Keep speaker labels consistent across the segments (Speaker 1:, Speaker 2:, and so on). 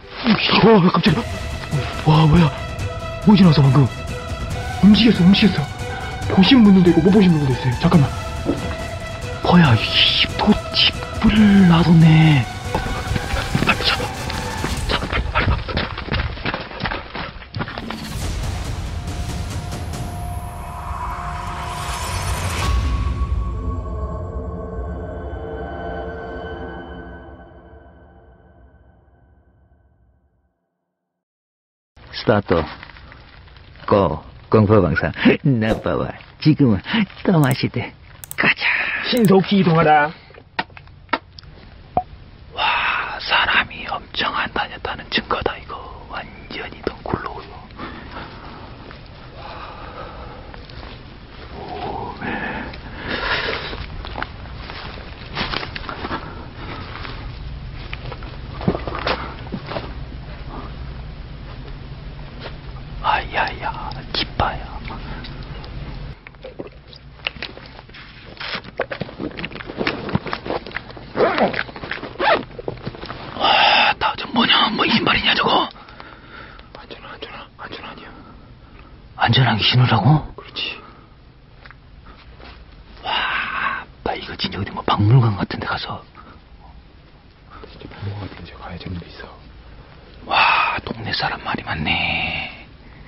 Speaker 1: 와, 깜짝이야. 와, 뭐야. 뭐 지나서 방금. 움직였어. 보신 분들도 있고 못 보신 분들도 있어요. 잠깐만. 뭐야, 또 집을 놔뒀네. 빨리 잡아. 빨리.
Speaker 2: 스타트. 공포방사. 나빠와. 지금은 또 마시대. 가자.
Speaker 1: 신속히 이동하라.
Speaker 2: 와, 사람이 엄청 안 다녔다는 증거다, 이거. 완전히 덩굴로요. 아야야, 기빠야. 와, 저 뭐냐, 뭐 이 신발이냐 저거?
Speaker 1: 안전 아니야.
Speaker 2: 안전하게 신으라고?
Speaker 1: 그렇지.
Speaker 2: 와, 나 이거 진짜 어디 뭐 박물관 같은 데 가서.
Speaker 1: 진짜 박물관 같은 데 가야 재밌는 데 있어.
Speaker 2: 와, 동네 사람 말이 많네.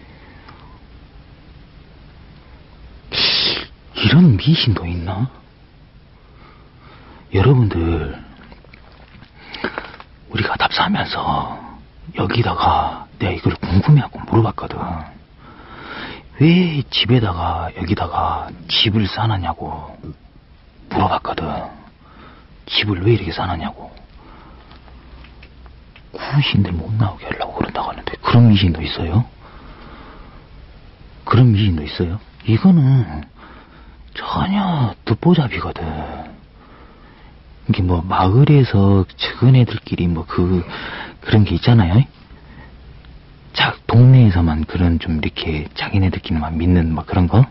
Speaker 2: 이런 미신도 있나? 여러분들, 우리가 답사하면서 여기다가 내가 이걸 궁금해하고 물어봤거든. 왜 집에다가 여기다가 집을 쌓아놨냐고 물어봤거든. 집을 왜 이렇게 쌓아놨냐고. 구신들 못 나오게 하려고 그런다고 하는데 그런 미신도 있어요? 그런 미신도 있어요? 이거는 전혀 듣보잡이거든. 이게 뭐 마을에서 적은 애들끼리 뭐 그런 게 있잖아요. 동네에서만 그런 좀 이렇게 자기네들끼리만 믿는 막 그런 거.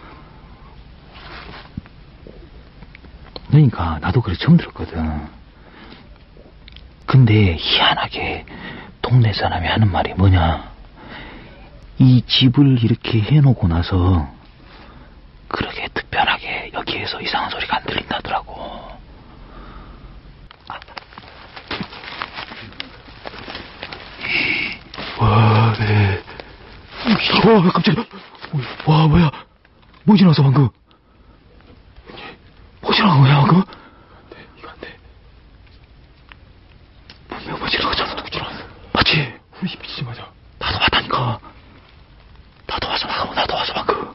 Speaker 2: 그러니까 나도 그래 처음 들었거든. 근데 희한하게 동네 사람이 하는 말이 뭐냐, 이 집을 이렇게 해놓고 나서 그렇게 특별하게 여기에서 이상한 소리가 안 들린다더라고.
Speaker 1: 와, 네. 와, 깜짝이야. 와, 뭐야. 뭐 지나서 방금. 뭐 지나간 거야, 방금? 이거 안 돼. 분명 뭐 지나가잖아. 누구 지나갔어? 맞지? 우리 미치지 마자.
Speaker 2: 나도 왔다니까. 나도 와서 방금.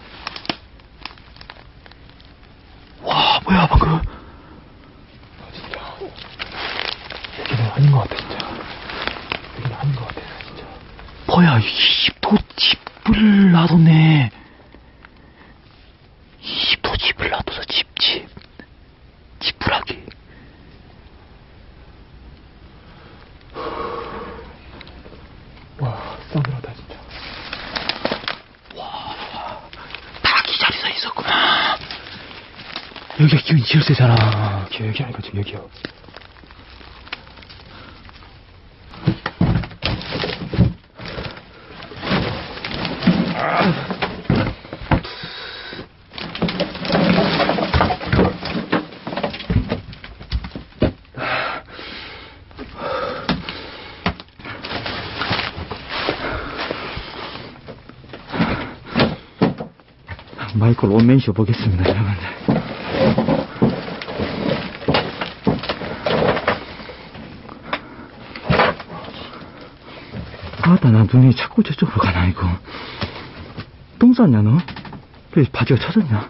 Speaker 1: 와, 뭐야, 방금. 아, 진짜. 여기는 아닌 것 같아, 진짜. 여기는 아닌 것 같아, 진짜.
Speaker 2: 뭐야, 또 집을 놔뒀네. 또 집을 놔둬서 지푸라기.
Speaker 1: 와, 싸늘하다, 진짜.
Speaker 2: 와, 닭이 자리 서 있었구나.
Speaker 1: 여기가 기운이 제일 세잖아. 여기 아니까 지금 여기야. 마이클 원맨쇼 보겠습니다, 여러분들. 아따, 나 눈이 자꾸 저쪽으로 가나, 이거. 똥 쌌냐, 너? 왜 바지가 쳐졌냐?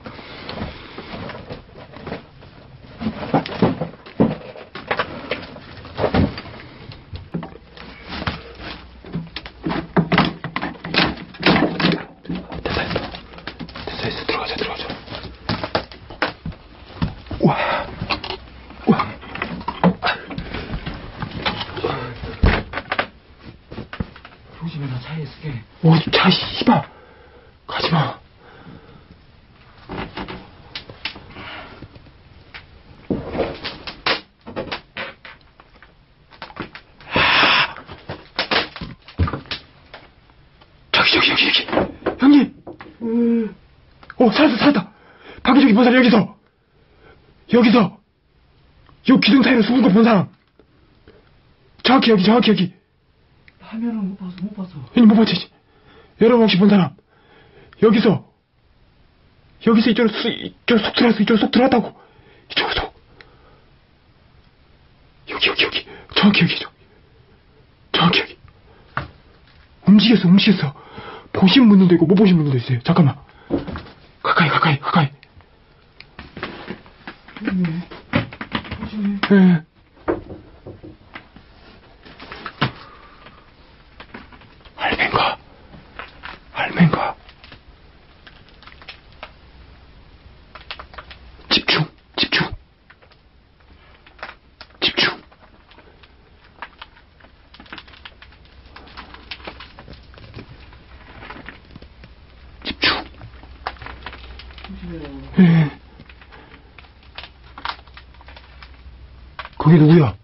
Speaker 1: 됐어, 들어가자. 우와. 조심해, 나 차에 있을게. 차, 씨발. 가지마. 여기. 형님! 살았다. 밖에 저기 본 사람 여기서! 요 기둥 사이로 숨은 거 본 사람! 정확히 여기.
Speaker 3: 화면은 못 봤어.
Speaker 1: 형님 못 봤지? 여러분 혹시 본 사람? 여기서 이쪽으로 쏙 들어왔다고. 이쪽으로. 여기. 정확히 여기. 움직였어. 보신 분들도 있고 못 보신 분들도 있어요. 잠깐만. 가까이. 예. 할맨가. 집중. 예. 거기 누구야?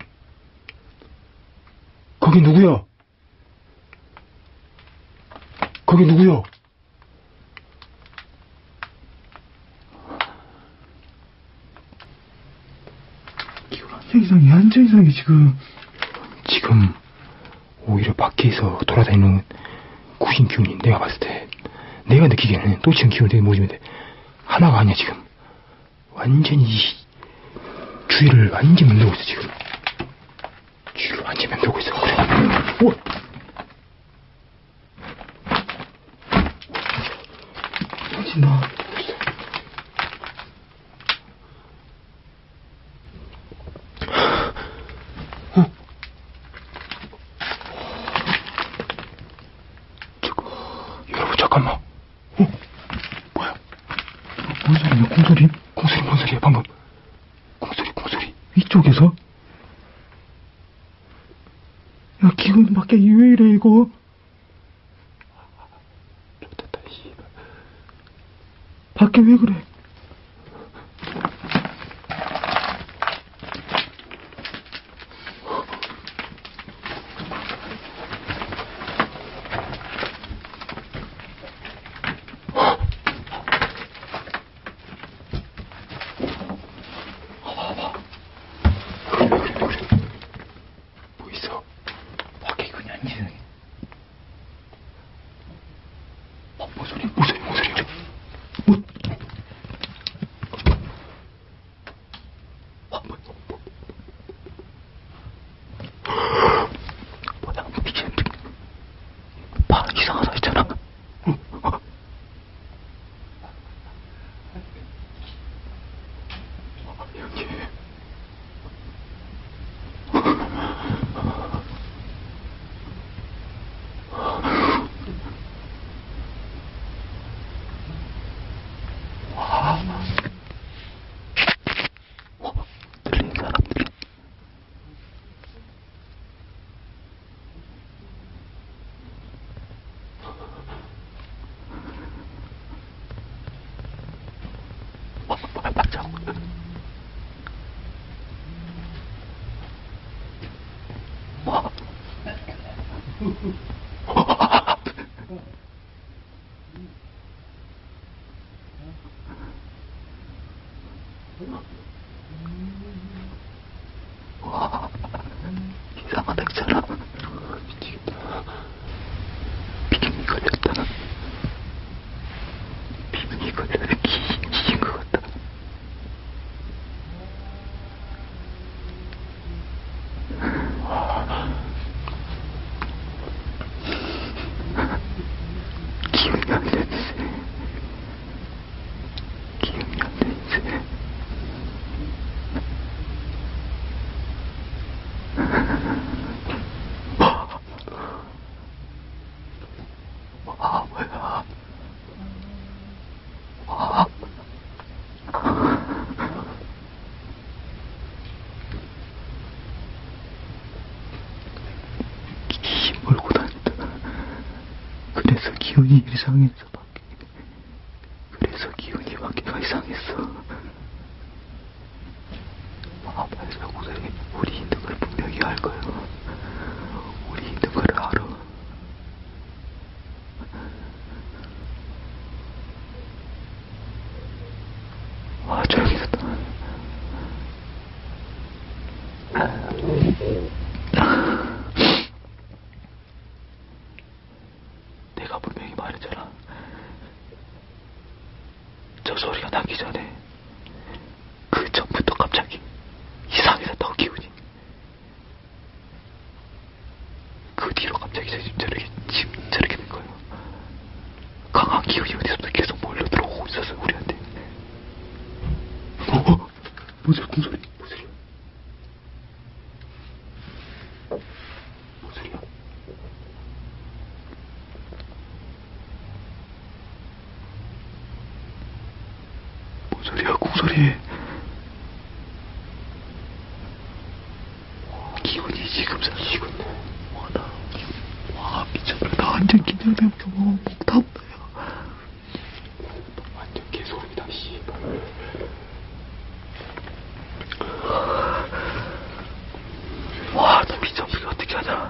Speaker 3: 이상해. 완전 이상해, 지금.
Speaker 1: 지금 오히려 밖에서 돌아다니는 구신 기운이 내가 봤을 때 내가 느끼기에는 또 지금 기운이 되게 모집인데 하나가 아니야. 지금 완전히 주위를 완전히 맴돌고 있어. 지금 주위를 완전히 맴돌고 있어. 그래. 우와.
Speaker 3: 터진다.
Speaker 1: 여러분 잠깐만. 뭐야?
Speaker 3: 뭔 소리야? 공소리?
Speaker 1: 뭔 소리야 방금? 공소리.
Speaker 3: 이쪽에서? 야, 기분 밖에 왜 이래, 이거?
Speaker 1: 좋겠다, 씨발.
Speaker 3: 밖에 왜 그래?
Speaker 1: 뭐 있어?
Speaker 2: 밖에 그냥 이상해.
Speaker 1: 뭔 소리야? 뭐?
Speaker 2: 뭐야, 미친. 봐, 이상하다 했잖아. 들린 사람들. 맞아. 와, 이상하다 했잖아. 미치겠다. 비명이 걸렸다. 비명이 걸려서 귀신 것 같다. 기운이 안 되지. 뭐야. 귀신 몰고 다닌다. 그래서 기운이 이상했어, 밖에. 그래서 기운이 밖에가 이상했어. 발자국에 우리 있는 걸 분명히 알 거예요. 우리 있는 걸 알아. 자기 전에 그 전부터 갑자기 이상해졌다고 기분이. 그 뒤로 갑자기 지금 저렇게 된 거예요. 강한 기운이 어디서부터 계속 몰려 들어오고 있었어요 우리한테.
Speaker 1: 무슨 공소리? 무슨 소리야? 무슨 소리야?
Speaker 2: 뭔 소리야 공소리. 기운이 지금 사시겠네. 와 미쳤다. 나 완전 긴장되고 목 타온다요.
Speaker 1: 완전 개소름이다 씨발.
Speaker 2: 와, 나 미쳐. 우리가 어떻게 하냐.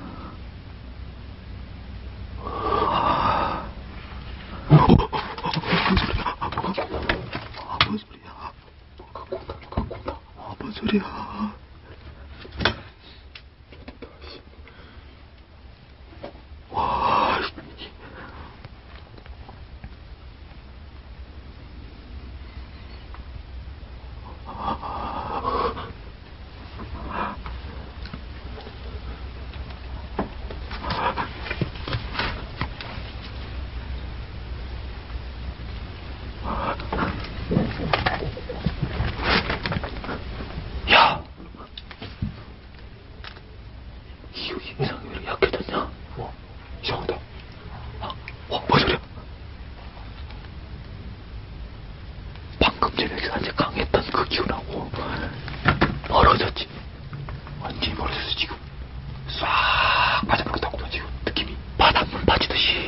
Speaker 2: 뭔 소리야? 뭔 소리야? 뭔 소리야? 와, 야, 기운이 이상해. 왜 이렇게 약해졌냐?
Speaker 1: 이상하다.
Speaker 2: 뭔 소리야? 방금 전에 산책 강했던 그 기운하고 멀어졌지.
Speaker 1: 완전히 멀어졌어 지금. 싹 빠져버렸다고 지금 느낌이.
Speaker 2: 바닷물 빠지듯이.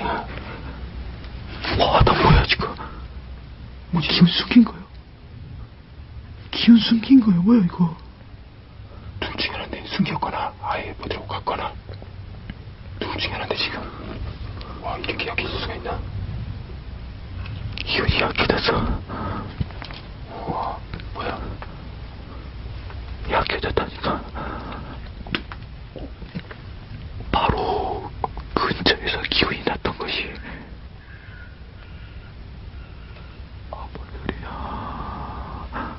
Speaker 2: 와, 나 뭐야 지금? 뭐 기운 숨긴 거야? 기운 숨긴 거야? 뭐야 이거?
Speaker 1: 둘 중에 하나인데 숨겼거나 아예 어디로 갔거나 둘 중에 하나인데 지금. 와 이렇게 약해질 수가 있나?
Speaker 2: 기운이 약해졌어.
Speaker 1: 우와 뭐야.
Speaker 2: 약해졌다니까. 바로 근처에서 기운이 났던 것이. 아, 뭔 소리야.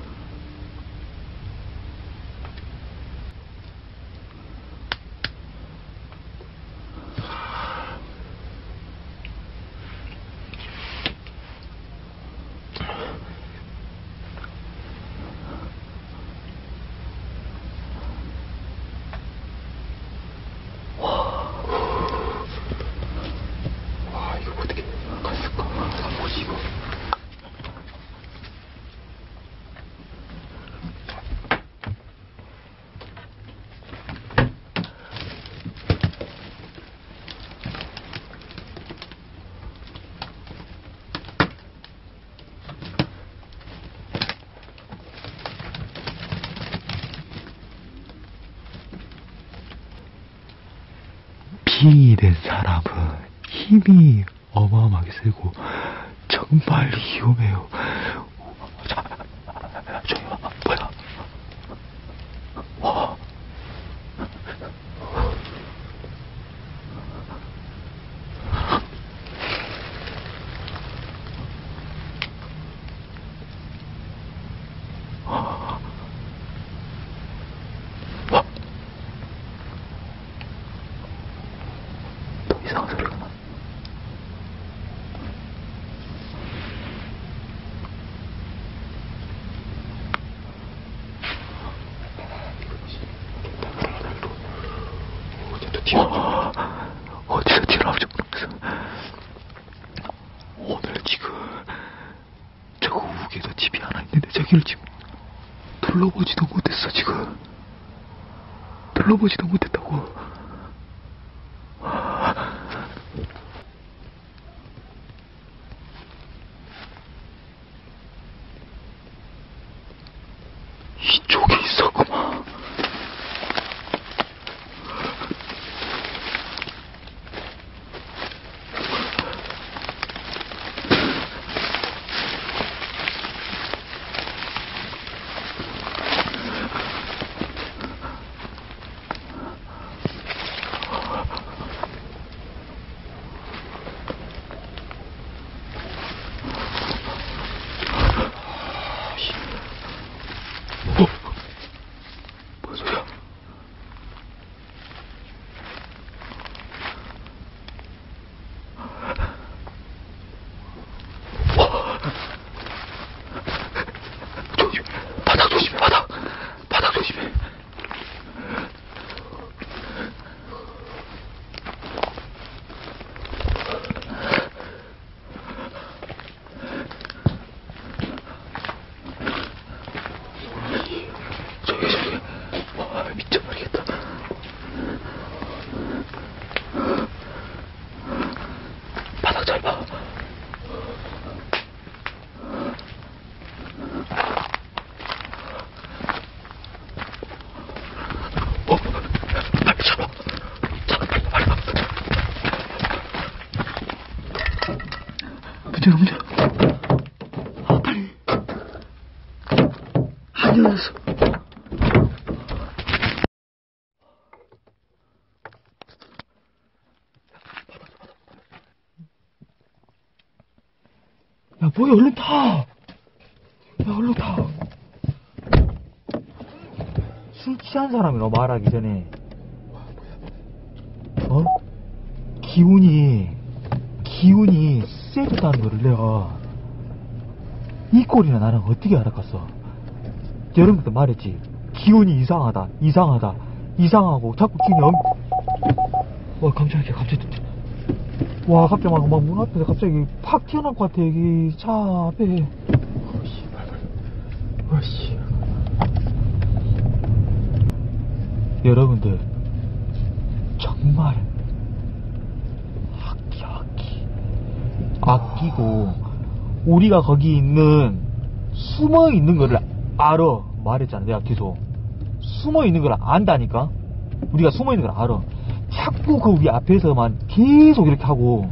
Speaker 1: 와 이거 어떻게 갔을까? 뭐지 이거?
Speaker 2: 빙이 된 사람은 힘이 어마어마하게 세고 정말 위험해요. 자, 저기 봐. 뭐야? 와. 와. 또 이상한 소리가 나. 어디서 튀어나올지 모르겠어. 오늘 지금 저 우국에도 집이 하나 있는데 저기를 지금 둘러보지도 못했어. 지금 둘러보지도 못했다고. 이쪽에 있었구만.
Speaker 3: 문제. 아, 빨리. 안 열렸어. 야, 뭐야, 얼른 타! 야, 얼른 타! 술 취한 사람이라 말하기 전에, 기운이 세졌다는 거를 내가, 이 꼴이나 나랑 어떻게 알아갔어? 여러분들 말했지. 기운이 이상하고, 자꾸 기운이 와, 깜짝이야, 와, 갑자기 막 문 앞에서 갑자기 팍 튀어나올 것 같아, 여기 차 앞에. 어씨. 여러분들, 정말, 악기고, 우리가 거기 숨어 있는 거를 알아. 말했잖아, 내가 계속. 숨어 있는 걸 안다니까? 우리가 숨어 있는 걸 알아. 자꾸 그 우리 앞에서만 계속 이렇게 하고.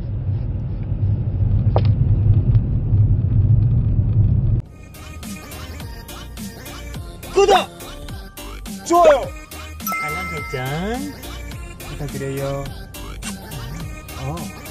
Speaker 4: 구독! 좋아요! 알람 설정 부탁드려요.